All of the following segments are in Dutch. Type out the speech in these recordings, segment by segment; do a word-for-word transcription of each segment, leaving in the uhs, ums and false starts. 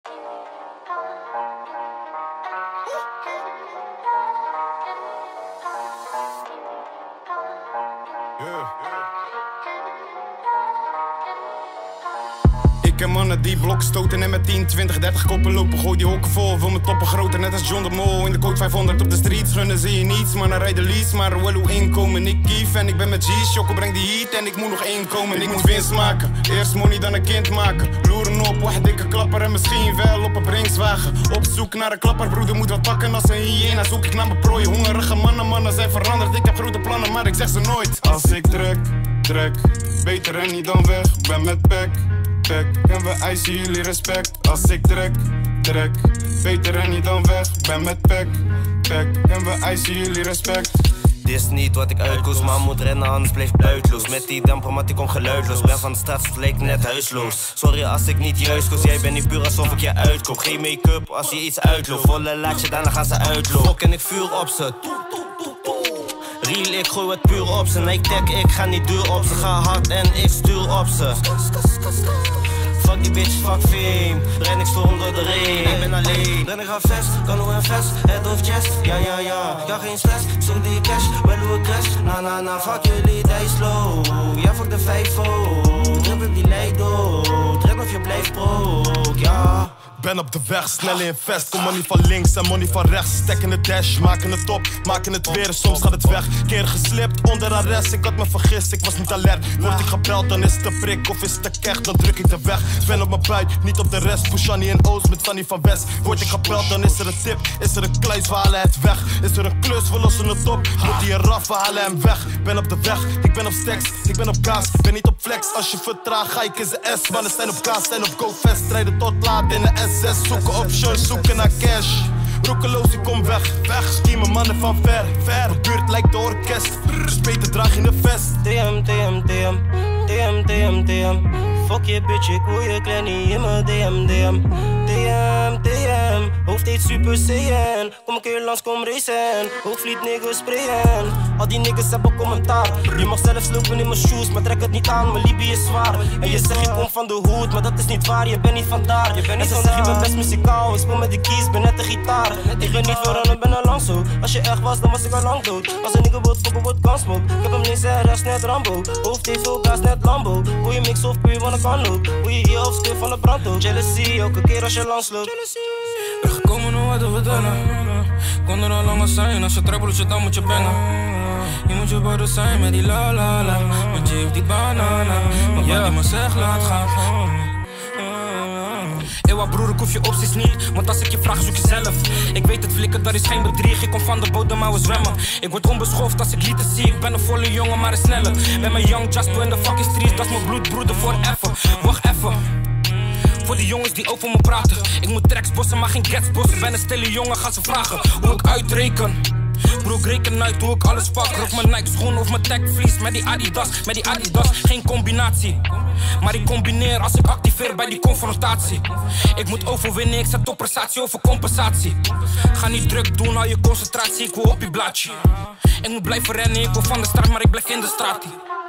Ik ken mannen die blokken stoten en met tien, twintig, dertig koppen lopen. Gooi die hokken vol, wil mijn toppen groter, net als John de Mol. In de code vijfhonderd op de streets, gunnen zie je niets. Maar dan rijden lease, maar wel hoe inkomen. Ik kief en ik ben met G's, Jocko brengt die heat en ik moet nog inkomen. Ik moet winst maken, eerst money dan een kind maken. Loeren op, wacht dikke klapper en misschien wel op een brengswagen. Op zoek naar een klapper, broeder moet wat pakken als een hyena. Zoek ik naar mijn prooi, hongerige mannen, mannen zijn veranderd. Ik heb grote plannen, maar ik zeg ze nooit. Als ik trek, trek, beter en niet dan weg, ik ben met pack. En we eisen jullie respect. Als ik trek, trek, beter en niet dan weg. Ben met pack, pack. En we eisen jullie respect. Dit is niet wat ik uitkoos, maar moet rennen, anders blijf buitloos. Met die damper, maar ik kom geluidloos. Ben van de stad, het leek net huisloos. Sorry als ik niet juist koos, jij bent niet puur alsof ik je uitkoop. Geen make-up als je iets uitloopt. Volle laatje, daarna gaan ze uitlopen. Fok en ik vuur op ze. Real, ik gooi wat puur op ze. Nike tag, ik ga niet duur op ze. Ga hard en ik stuur op ze. Fuck die bitch, fuck fame. Ren ik storm door de ring. Ik ben alleen. Ren ik ga vest, kan hoe een vest. Head of chest, ja ja ja. Ja geen stress, zoek die cash, wel hoe ik crash. Na na na, fuck jullie, die slow. Ja fuck de vijf-o. Drip op die leid dood. Drip of je blijft broke, ja. Ben op de weg, snel in vest. Kom money van links en money van rechts. Stekken de dash, maken het op, maken het weer. Soms gaat het weg, keer geslipt onder arrest. Ik had me vergist, ik was niet alert. Word ik gebeld, dan is het een prik of is het een kech, dan druk ik de weg. Ben op mijn buik, niet op de rest. Fushani en Oost met Sunny van West. Word ik gebeld, dan is er een tip. Is er een kluis, we halen het weg. Is er een klus, we lossen het op. Moet die een raf, we halen hem weg. Ben op de weg, ik ben op stacks, ik ben op kaas. Ben niet op flex, als je vertraagt ga ik in z'n S. Mannen zijn op kaas, zijn op GoFest. Rijden tot laat in de S. Zoeken options, zoeken naar cash. Roekeloos, ik kom weg, weg. Schiemen mannen van ver, ver. De buurt lijkt de orkest. Speten draag in de vest. D M, D M, D M, D M, D M, D M. Fuck je bitch, ik wil je kleine in mijn D M, D M. D M, D M, hoofd heet Super Saiyan. Kom een keer langs, kom racen. Hoogvliet niggas sprayen. Al die niggas hebben commentaar. Je mag zelfs lopen in mijn shoes, maar trek het niet aan, mijn Libië is zwaar. En je zegt je komt van de hoed, maar dat is niet waar, je bent niet vandaar. Je bent niet vandaar. Je bent best muzikaal, ik speel met de keys, ben net de gitaar. Ik ben niet veel rennen, ben al lang zo. Als je echt was, dan was ik al lang dood. Als een nigga wordt fokken, wordt kansmoke. Ik heb hem links en rechts, net Rambo. Hoofd heeft veel gas, net Lambo. Hoe je mix of puur, want ik kan ook. Hoe je hier of stil van de brand ook. Jealousy, elke keer als je langs loopt. Er gekomen om wat te vertellen. Kon er al langer zijn, als je trouwt je dan moet je brengen. Je moet je borden zijn met die la la la. Want je heeft die banana. Maar wat die me zegt laat gaan. Ewa broer, ik hoef je opties niet, want als ik je vraag zoek je zelf. Ik weet het flikken, dat is geen bedrieg. Ik kom van de bodem, maar we zwemmen. Ik word onbeschoft als ik lieten zie. Ik ben een volle jongen, maar een snelle. Met mijn young Jaspo in de fucking streets. Dat is mijn bloed, broeder, forever. Wacht even. Voor die jongens die over me praten. Ik moet tracks bossen, maar geen gets bossen. Ben een stille jongen, gaan ze vragen hoe ik uitreken. Bro, ik reken uit hoe ik alles pak. Rook mijn Nike schoen of mijn tech vlies. Met die Adidas, met die Adidas, geen combinatie. Maar ik combineer als ik activeer bij die confrontatie. Ik moet overwinnen, ik zet op prestatie over compensatie. Ga niet druk doen, hou je concentratie, ik wil op je blaadje. Ik moet blijven rennen, ik wil van de straat, maar ik blijf in de straat.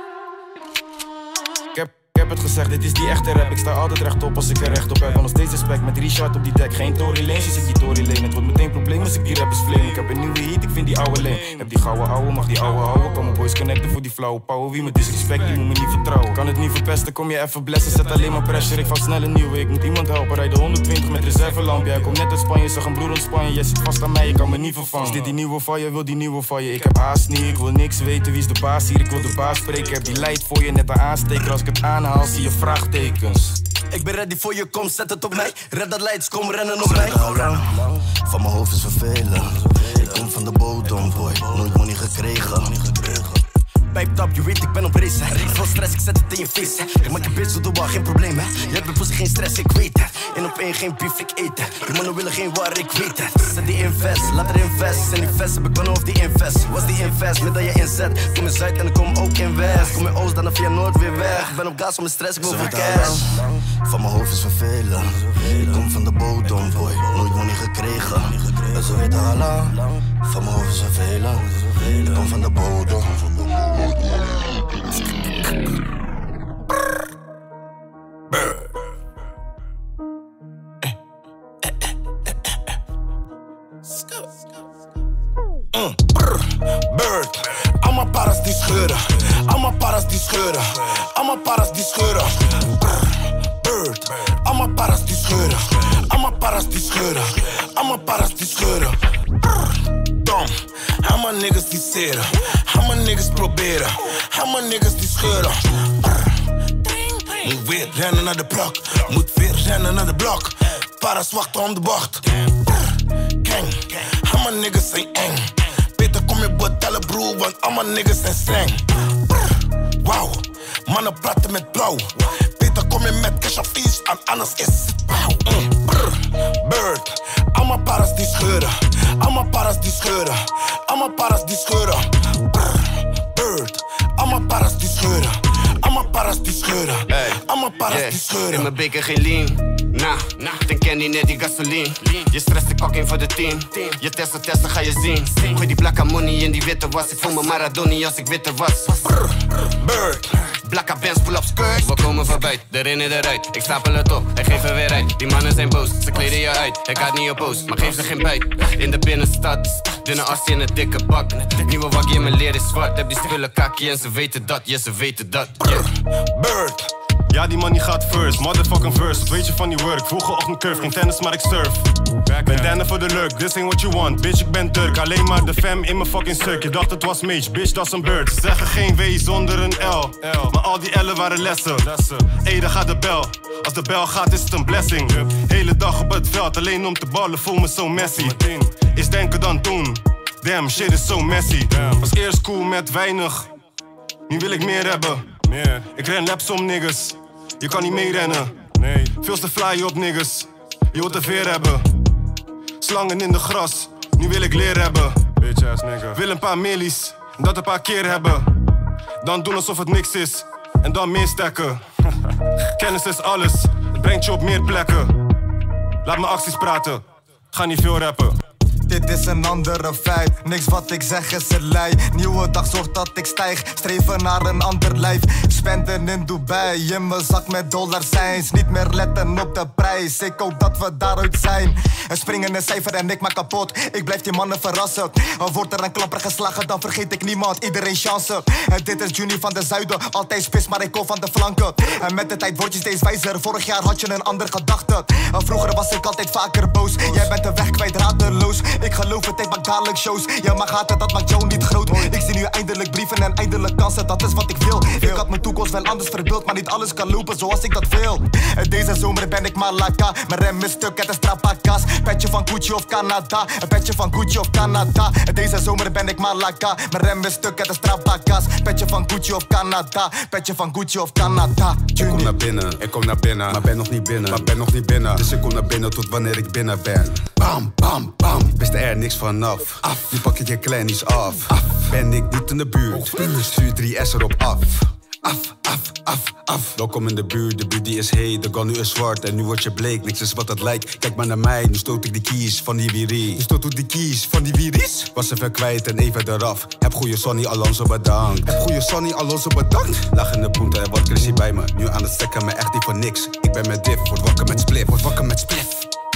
Ik heb het gezegd, dit is die echte rap. Ik sta altijd rechtop als ik er recht op heb. Nog steeds respect met Richard op die deck. Geen Tory Lane, dus ik die Tory Lane. Het wordt meteen probleem als ik die rappers flame. Ik heb een nieuwe heat, ik vind die oude lane. Heb die gouden ouwe, mag die ouwe houden. Kom mijn boys connecten voor die flauwe power. Wie me disrespect, die moet me niet vertrouwen. Kan het niet verpesten, kom je even blessen. Zet alleen maar pressure, ik val snel een nieuwe. Ik moet iemand helpen, rijden honderdtwintig met reservelampje. Hij komt net uit Spanje, zeg een broer uit Spanje. Jij zit vast aan mij, je kan me niet vervangen. Is dit die nieuwe van je, wil die nieuwe van je. Ik heb haast niet, ik wil niks weten, wie is de baas hier. Ik wil de baas spreken, ik heb die light voor je, net een aansteker. Als ik het aanhaal, zie je vraag. Ik ben ready voor je, kom, zet het op mij. Red dat lights, kom rennen op mij. Van mijn hoofd is vervelend. Ik kom van de bodem, boy. Nooit money gekregen. Pijptap, je weet ik ben op race. Veel stress, ik zet het in je face. Ik maak je bitch, doe wel geen probleem, hè. Je hebt een pussy, geen stress, ik weet het. Eén op één, geen beef, ik eet het. Die mannen willen geen war, ik weet het. Zet die invest, laat er invest. En die vest heb ik ben of die invest. Was die invest, met dat je inzet. Kom in Zuid en ik kom ook in West. Kom in Oost, dan via Noord weer weg. Ik ben op gas, van mijn stress, ik wil voor cash. Van mijn hoofd is vervelend. Ik kom van de bodem, boy. Nooit money gekregen. En zo weet Allah. Van mijn hoofd is vervelend. Ik kom van de bodem. Mm, brr, bird. Allemaal paras die scheuren. Allemaal paras die scheuren. Allemaal paras die scheuren. Brr, bird. Allemaal paras die scheuren. Allemaal paras die scheuren. Allemaal paras die scheuren. Brr, dom. Allemaal niggas die zeren. Allemaal niggas proberen. Allemaal niggas die scheuren. Brr, moet weer rennen naar de blok. Moet weer rennen naar de blok. Paras wachten om de bocht. Brr, gang. Allemaal niggas zijn eng. Beter kom je betalen broer, want allemaal niggas zijn streng. Wauw, mannen praten met blauw. Beter kom je met cash of iets, en anders is het pauw. Mm. Bird, allemaal paras die scheuren. Allemaal paras die scheuren. Allemaal paras die scheuren. Bird, allemaal paras die scheuren. Allemaal paras die scheuren. Hey. Allemaal paras yeah. die scheuren. In mijn beker geen lean. Nah, nah, dan ken je net die gasoline. Je stress de kok in voor de team. Je testen, testen ga je zien. Gooi die blakka money in die witte was. Ik voel me Maradoni als ik witte was. Bird, blakka bands, pull up skirts. We komen voorbij, erin en eruit. Ik stapel het op, hij geeft er weer uit. Die mannen zijn boos, ze kleden je uit. Ik ga niet op post, maar geef ze geen bijt. In de binnenstad, dunne asje in een dikke bak. Nieuwe waggie in mijn leer is zwart. Heb die spullen kakkie en ze weten dat, ja ze weten dat. Yeah. Bird. Ja, die money gaat first, motherfucking verse. Wat weet je van die work? Vroege ochtend curve, geen tennis, maar ik surf. Ben Danne voor de lurk, this ain't what you want. Bitch, ik ben Turk, alleen maar de fam in mijn fucking stuk. Je dacht het was Mage, bitch, dat is een bird. Ze zeggen geen W zonder een L, maar al die L'en waren lessen. Ey, daar gaat de bel. Als de bel gaat, is het een blessing. Hele dag op het veld, alleen om te ballen, voel me zo messy. Is denken dan doen. Damn, shit is so messy. Was eerst cool met weinig, nu wil ik meer hebben. Ik ren laps om niggas. Je kan niet meerennen, nee. Veel te fly op niggas. Je wilt te veer hebben. Slangen in de gras, nu wil ik leer hebben. Bitch ass nigga. Wil een paar millies, dat een paar keer hebben. Dan doen alsof het niks is, en dan meer stekken. Kennis is alles, het brengt je op meer plekken. Laat mijn acties praten, ga niet veel rappen. Dit is een andere feit, niks wat ik zeg is een lei. Nieuwe dag zorgt dat ik stijg, streven naar een ander lijf. Spenden in Dubai, in mijn zak met dollarzijns. Niet meer letten op de prijs, ik hoop dat we daaruit zijn. Een springende cijfer en ik maak kapot, ik blijf die mannen verrassen. Wordt er een klapper geslagen, dan vergeet ik niemand, iedereen chance. En dit is Juni van de Zuiden, altijd spits maar ik kom van de flanken. En met de tijd word je steeds wijzer, vorig jaar had je een ander gedachte. Vroeger was ik altijd vaker boos, jij bent de weg kwijt radeloos. Ik geloof het, ik maak dadelijk shows. Ja, maar gaat het, dat maakt jou niet groot. Ik zie nu eindelijk brieven en eindelijk kansen, dat is wat ik wil. Ik had mijn toekomst wel anders verbeeld, maar niet alles kan lopen zoals ik dat wil. Deze zomer ben ik Malaka, mijn rem is stuk, het is trapaka's. Petje van Gucci of Canada, een petje van Gucci of Canada. Deze zomer ben ik Malaka, mijn rem is stuk, het is trapaka's. Petje van Gucci of Canada, petje van Gucci of Canada. Ik kom naar binnen, ik kom naar binnen, maar ben nog niet binnen, maar ben nog niet binnen. Dus ik kom naar binnen tot wanneer ik binnen ben. Bam, bam, bam, wist er niks vanaf. Af, nu pak ik je kleinies af. Af, ben ik niet in de buurt, stuur drie S erop af. Af, af, af, af. Welkom in de buurt, de buurt die is heet, de gun nu is zwart en nu word je bleek, niks is wat het lijkt. Kijk maar naar mij, nu stoot ik de keys van die wiri. Nu stoot ik de keys van die wiris. Was even kwijt en even eraf. Heb goeie Sonny Alonso bedankt. Heb goeie Sonny Alonso bedankt. Lach in de poente en wat Chrissy bij me. Nu aan het stekken, maar echt niet voor niks. Ik ben met Diff, word wakker met spliff, word wakker met spliff.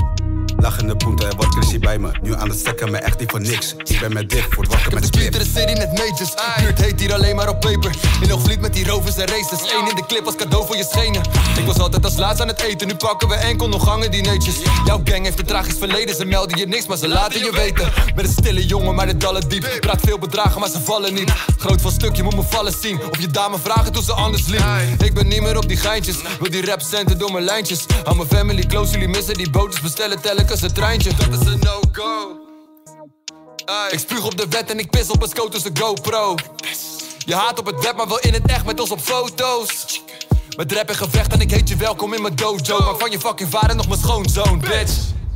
Lach in de poente en wat Chrissy bij me. Nu aan het stekken, maar echt niet voor niks. Ik ben met Diff, word wakker met spliff. Ik heb de city net majors. Buurt heet hier alleen maar op paper. In Hoogvliet met die rovers en races. Eén in de clip als cadeau voor je schenen. Ik was altijd als laatst aan het eten. Nu pakken we enkel nog gangen die netjes. Jouw gang heeft een tragisch verleden. Ze melden je niks, maar ze laten je weten. Met een stille jongen, maar de dallen diep. Praat veel bedragen, maar ze vallen niet. Groot van stuk, je moet me vallen zien. Of je dame vragen toen ze anders liep. Ik ben niet meer op die geintjes. Wil die rap centen door mijn lijntjes. Hou mijn family close, jullie missen die bootjes. Bestellen telkens een treintje. Dat is een no-go. Ik spuug op de wet en ik pis op een scoot tussen GoPro. Je haat op het web, maar wel in het echt met ons op foto's. Met rap en gevecht en ik heet je welkom in mijn dojo. Maar van je fucking vader nog mijn schoonzoon, bitch.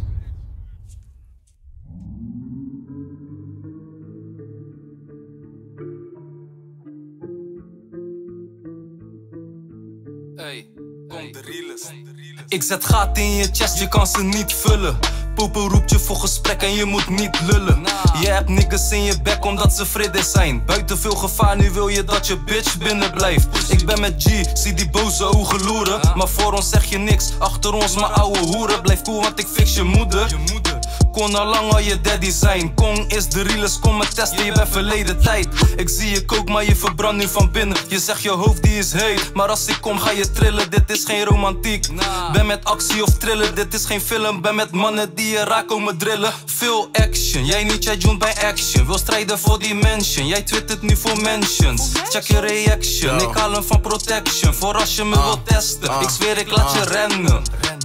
Hey, kom de realest. Ik zet gaten in je chest, je kan ze niet vullen. Poepen roept je voor gesprek en je moet niet lullen. Je hebt niggas in je bek omdat ze vrede zijn. Buiten veel gevaar, nu wil je dat je bitch binnen blijft. Ik ben met G, zie die boze ogen loeren. Maar voor ons zeg je niks, achter ons mijn ouwe hoeren. Blijf cool want ik fix je moeder. kon al lang al je daddy zijn. Kong is de realest, kom me testen, je bent verleden tijd. Ik zie je kook, maar je verbrandt nu van binnen. Je zegt je hoofd die is heet, maar als ik kom ga je trillen. Dit is geen romantiek, ben met actie of thriller. Dit is geen film, ben met mannen die je raak komen drillen. Veel action, jij niet, jij joint bij action. Wil strijden voor die mansion, jij twittert nu voor mentions. Check je reaction, ik haal hem van protection. Voor als je me uh, wilt testen, uh, ik zweer ik laat uh, je rennen.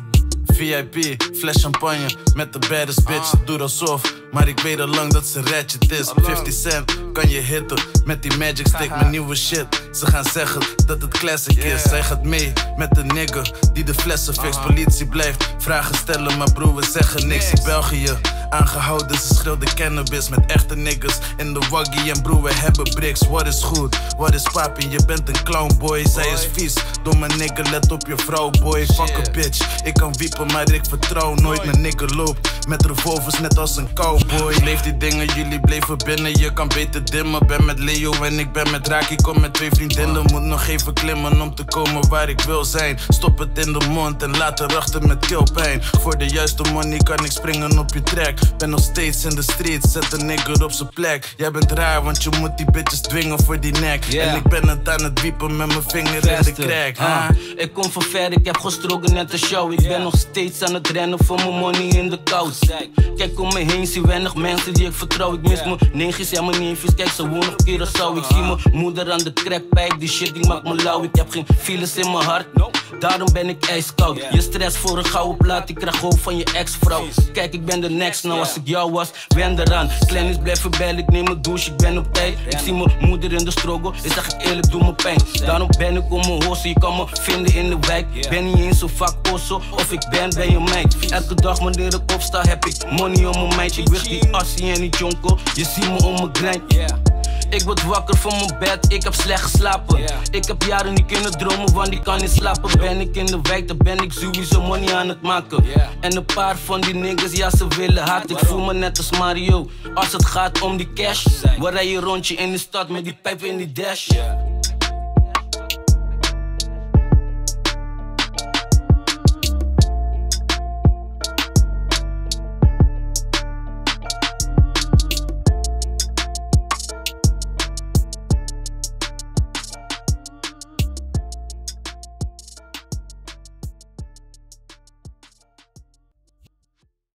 V I P, fles champagne met de baddest bitch, uh. doe alsof. Maar ik weet al lang dat ze ratchet is. fifty cent kan je hitten met die magic stick, mijn nieuwe shit. Ze gaan zeggen dat het classic is. Zij gaat mee met de nigger die de flessen fixt. Politie blijft vragen stellen, maar broer we zeggen niks. In België aangehouden, ze schreeuwden cannabis met echte niggas in de waggie. En broer we hebben bricks. Wat is goed, wat is papi, je bent een clown boy. Zij is vies, domme nigger, let op je vrouw boy. Fuck a bitch, ik kan wiepen maar ik vertrouw nooit. Mijn nigger loopt met revolvers net als een cowboy. Leef die dingen, jullie bleven binnen, je kan beter dimmen. Ben met Leo en ik ben met Raak, ik kom met twee vriendinnen. Moet nog even klimmen om te komen waar ik wil zijn. Stop het in de mond en laat erachter met keelpijn. Voor de juiste money kan ik springen op je track. Ben nog steeds in de street, zet een nigger op zijn plek. Jij bent raar, want je moet die bitches dwingen voor die nek. Yeah. En ik ben het aan het wiepen met mijn vinger Beste. in de crack. uh, Ik kom van ver, ik heb gestroken net een show. Ik ben nog steeds aan het rennen voor mijn money in de couch. Kijk om me heen, zie weinig mensen die ik vertrouw. Ik mis mijn neefjes en mijn neefjes, kijk ze wonen op Curaçao. Ik zie mijn moeder aan de crackpijp, die shit die maakt me lauw. Ik heb geen files in mijn hart, daarom ben ik ijskoud. Je stress voor een gouden plaat, ik krijg hoofd van je ex-vrouw. Kijk, ik ben de next, nou als ik jou was, wen eraan. Klein is blijven bellen, ik neem een douche, ik ben op tijd. Ik zie mijn moeder in de struggle, ik zeg ik eerlijk, doe me pijn. Daarom ben ik om mijn hossen, je kan me vinden in de wijk. Ben niet eens zo vaak osso, of ik ben bij je meid. Elke dag wanneer ik opsta, heb ik money om mijn meid. Ik wicht die assie en die jonko, je ziet me om mijn grind. Ik word wakker van mijn bed, ik heb slecht geslapen. Ik heb jaren niet kunnen dromen, want ik kan niet slapen. Ben ik in de wijk, dan ben ik sowieso money aan het maken. En een paar van die niggas, ja ze willen haat. Ik voel me net als Mario, als het gaat om die cash. We rijden rondje in de stad met die pijp in die dash.